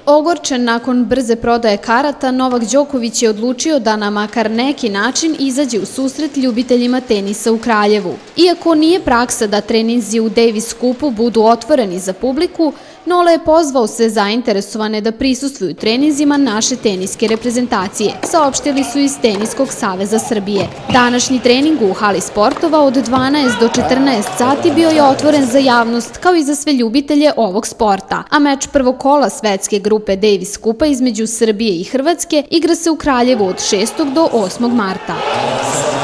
Ogorčen nakon brze prodaje karata, Novak Đoković je odlučio da na makar neki način izađe u susret ljubiteljima tenisa u Kraljevu. Iako nije praksa da treninzi u Davis Cupu budu otvoreni za publiku, Nole je pozvao sve zainteresovane da prisustvuju treninzima naše teniske reprezentacije, saopštili su iz Teniskog saveza Srbije. Današnji trening u hali sportova od 12 do 14 sati bio je otvoren za javnost kao i za sve ljubitelje ovog sporta, a meč prvog kola svetske grupe Davis Cupa između Srbije i Hrvatske igra se u Kraljevu od 6. do 8. marta.